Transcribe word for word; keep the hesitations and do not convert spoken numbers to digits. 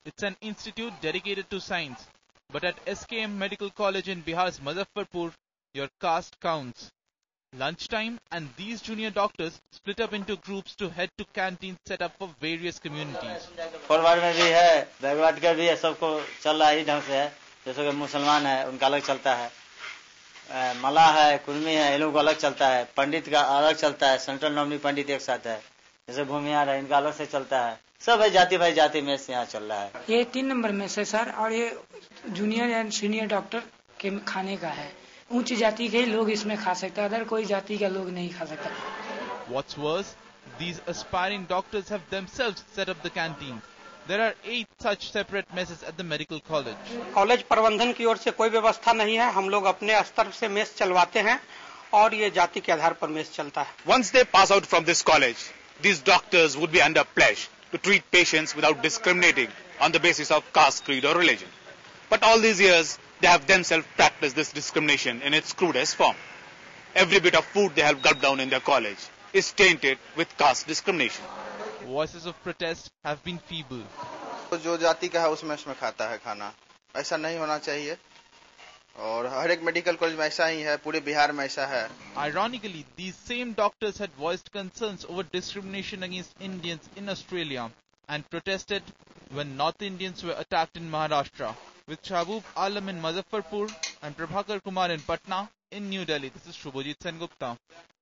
It's an institute dedicated to science. But at S K M Medical College in Bihar's Muzaffarpur, your caste counts. Lunchtime, and these junior doctors split up into groups to head to canteens set up for various communities. Forward में भी है, backward का भी है, सबको चल रहा है ढंग से है। जैसे कि मुसलमान है, उनका अलग चलता है, मलाह है, कुर्मी है, इन लोगों का अलग चलता है, पंडित का अलग चलता है, सेंट्रल नॉमिनी पंडित एक साथ है, जैसे भूमिहार है, इनका अलग से चलता है। सब है जाति भाई जाति में से यहाँ चल रहा है। ये तीन नंबर में से सर, और ये जूनियर एंड सीनियर डॉक्टर के खाने का है। ऊंची जाति के लोग इसमें खा सकते हैं, अदर कोई जाति का लोग नहीं खा सकता। What's worse, these aspiring doctors have themselves set up the canteen. There are eight such separate messes at the medical college. College प्रबंधन की ओर से कोई व्यवस्था नहीं है, हम लोग अपने स्तर से मेस चलवाते हैं और ये जाति के आधार पर मेस चलता है। Once they pass out from this college, these doctors would be under pledge to treat patients without discriminating on the basis of caste, creed or religion. But all these years, they have themselves practiced this discrimination in its crudest form. Every bit of food they have gulped down in their college is tainted with caste discrimination. Voices of protest have been feeble. जो जाति का है उसमें उसमें खाता है खाना, ऐसा नहीं होना चाहिए और हर एक मेडिकल कॉलेज में ऐसा ही है, पूरे बिहार में ऐसा है। Ironically, these same doctors had voiced concerns over discrimination against Indians in Australia and protested when North Indians were attacked in Maharashtra. With Shahboob Alam in Muzaffarpur and Prabhakar Kumar in Patna, in New Delhi, this is Shubhajit Sengupta.